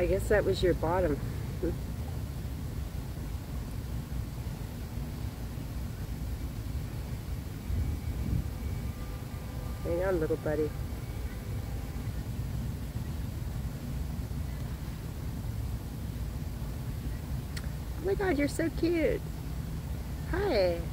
I guess that was your bottom. Hang on, little buddy. Oh my God, you're so cute. Hi.